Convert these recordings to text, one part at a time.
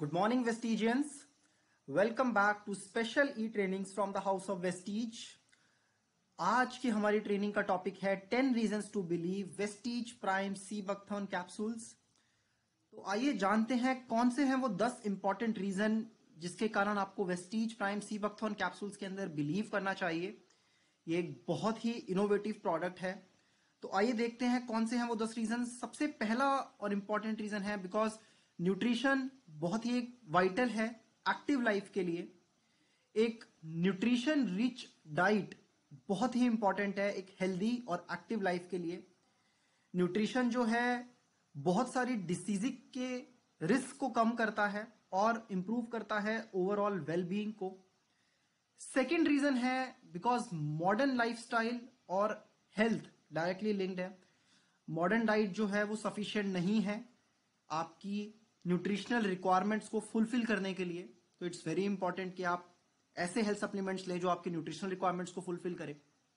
Good morning, Vestigians. Welcome back to special e-trainings from the House of Vestige. आज की हमारी training का topic है 10 reasons to believe Vestige prime sea buckthorn capsules. तो आइए जानते हैं कौन से हैं वो 10 इंपॉर्टेंट रीजन जिसके कारण आपको Vestige prime sea buckthorn capsules के अंदर बिलीव करना चाहिए। ये एक बहुत ही इनोवेटिव प्रोडक्ट है। तो आइए देखते हैं कौन से हैं वो 10 रीजन। सबसे पहला और इंपॉर्टेंट रीजन है बिकॉज न्यूट्रिशन बहुत ही एक वाइटल है एक्टिव लाइफ के लिए। एक न्यूट्रिशन रिच डाइट बहुत ही इंपॉर्टेंट है एक हेल्दी और एक्टिव लाइफ के लिए। न्यूट्रिशन जो है बहुत सारी डिसीज के रिस्क को कम करता है और इंप्रूव करता है ओवरऑल वेलबींग को। सेकेंड रीजन है बिकॉज मॉडर्न लाइफस्टाइल और हेल्थ डायरेक्टली लिंक्ड है। मॉडर्न डाइट जो है वो सफिशिएंट नहीं है आपकी न्यूट्रिशनल रिक्वायरमेंट्स को फुलफिल करने के लिए। तो इट्स वेरी इंपॉर्टेंट कि आप ऐसे हेल्थ सप्लीमेंट्स लें जो आपकी न्यूट्रिशनल रिक्वायरमेंट्स को फुलफिल करें।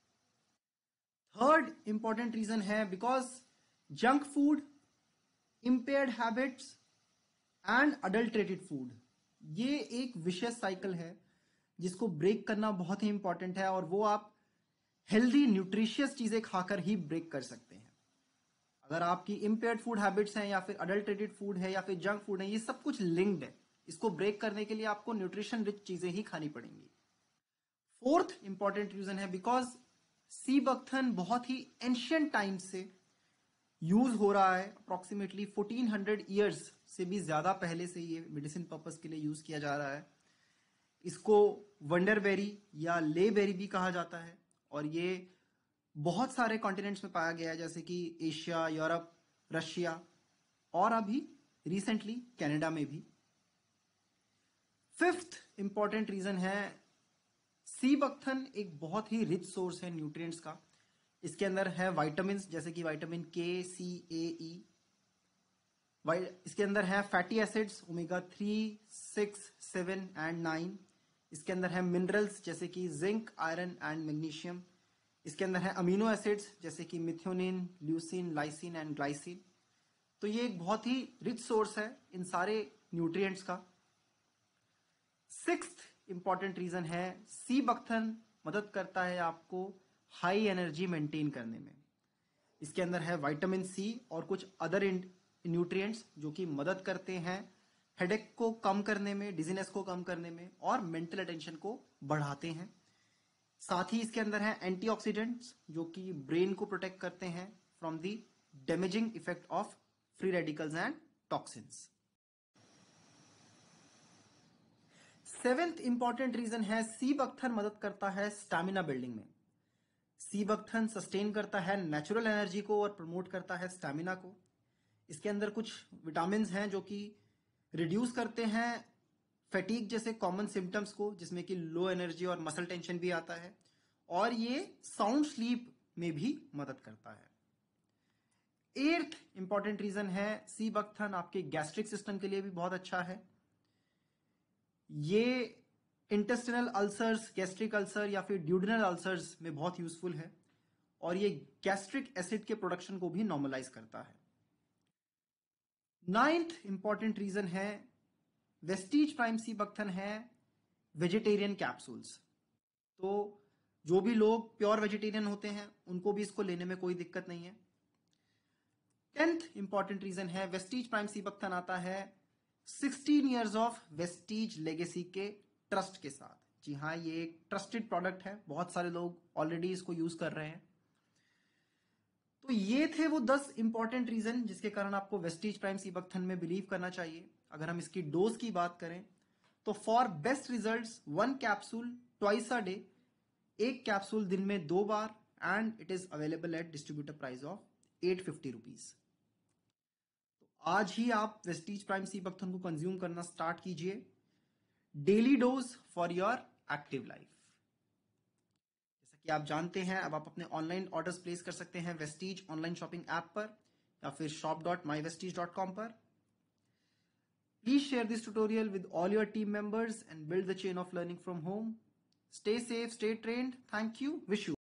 थर्ड इंपॉर्टेंट रीजन है because junk food, impaired habits and adulterated food, ये एक विशियस साइकिल है जिसको ब्रेक करना बहुत ही इंपॉर्टेंट है और वो आप हेल्दी न्यूट्रिशियस चीजें खाकर ही ब्रेक कर सकते हैं। अगर आपकी इंपेयर्ड फूड हैबिट्स हैं या फिर अडल्ट्रेटेड फूड है या फिर जंक फूड है, ये सब कुछ लिंक्ड है। इसको ब्रेक करने के लिए आपको न्यूट्रिशन रिच चीजें ही खानी पड़ेंगी। फोर्थ इंपॉर्टेंट रीजन है बिकॉज सी बकथन बहुत ही एंशियंट टाइम से यूज हो रहा है। अप्रोक्सीमेटली 1400 ईयर्स से भी ज्यादा पहले से ये मेडिसिन पर्पस के लिए यूज किया जा रहा है। इसको वंडरबेरी या लेबेरी भी कहा जाता है और ये बहुत सारे कॉन्टिनेंट्स में पाया गया है जैसे कि एशिया, यूरोप, रशिया और अभी रिसेंटली कनाडा में भी। फिफ्थ इंपॉर्टेंट रीजन है सी बकथन एक बहुत ही रिच सोर्स है न्यूट्रिएंट्स का। इसके अंदर है विटामिन जैसे कि विटामिन के, सी, ए, ई। इसके अंदर है फैटी एसिड्स ओमेगा 3, 6, 7 एंड 9। इसके अंदर है मिनरल्स जैसे कि जिंक, आयरन एंड मैग्नीशियम। इसके अंदर है अमीनो एसिड्स जैसे कि methionine, leucine, lysine and glycine. तो ये एक बहुत ही रिच सोर्स है इन सारे न्यूट्रिएंट्स का। सिक्स्थ इंपॉर्टेंट रीजन है सी बकथन मदद करता है आपको हाई एनर्जी मेंटेन करने में। इसके अंदर है विटामिन सी और कुछ अदर न्यूट्रिएंट्स जो कि मदद करते हैं हेडेक को कम करने में, डिजीनेस को कम करने में और मेंटल अटेंशन को बढ़ाते हैं। साथ ही इसके अंदर है एंटीऑक्सीडेंट्स जो कि ब्रेन को प्रोटेक्ट करते हैं from the damaging effect of free radicals and toxins. Seventh important reason है सी बकथन मदद करता है स्टैमिना बिल्डिंग में। सी बकथन सस्टेन करता है नेचुरल एनर्जी को और प्रमोट करता है स्टैमिना को। इसके अंदर कुछ विटामिन हैं जो कि रिड्यूस करते हैं फैटीग जैसे कॉमन सिम्टम्स को, जिसमें कि लो एनर्जी और मसल टेंशन भी आता है और ये साउंड स्लीप में भी मदद करता है। एट्थ इंपॉर्टेंट रीजन है सी बकथन आपके गैस्ट्रिक सिस्टम के लिए भी बहुत अच्छा है। ये इंटेस्टिनल अल्सर्स, गैस्ट्रिक अल्सर या फिर ड्यूडेनल अल्सर्स में बहुत यूजफुल है और ये गैस्ट्रिक एसिड के प्रोडक्शन को भी नॉर्मलाइज करता है। नाइन्थ इंपॉर्टेंट रीजन है वेस्टीज प्राइम सी बकथन है वेजिटेरियन कैप्सूल्स। तो जो भी लोग प्योर वेजिटेरियन होते हैं उनको भी इसको लेने में कोई दिक्कत नहीं है। टेंथ इंपॉर्टेंट रीजन है वेस्टीज प्राइम सी बकथन आता है 16 इयर्स ऑफ वेस्टीज लेगेसी के ट्रस्ट के साथ। जी हाँ, ये एक ट्रस्टेड प्रोडक्ट है, बहुत सारे लोग ऑलरेडी इसको यूज कर रहे हैं। तो ये थे वो 10 इंपॉर्टेंट रीजन जिसके कारण आपको वेस्टीज प्राइम सी बकथन में बिलीव करना चाहिए। अगर हम इसकी डोज की बात करें तो for best results 1 capsule twice a day, एक कैप्सूल दिन में 2 बार and it is available at distributor price of 850 rupees. तो आज ही आप वेस्टीज प्राइम सी बकथन को कंज्यूम करना स्टार्ट कीजिए। Daily dose for your active life. जैसा कि आप जानते हैं अब आप अपने ऑनलाइन ऑर्डर्स प्लेस कर सकते हैं वेस्टीज ऑनलाइन शॉपिंग ऐप पर या फिर shop.myvestige.com पर। Please share this tutorial with all your team members and build the chain of learning from home. Stay safe, stay trained. Thank you. Wish you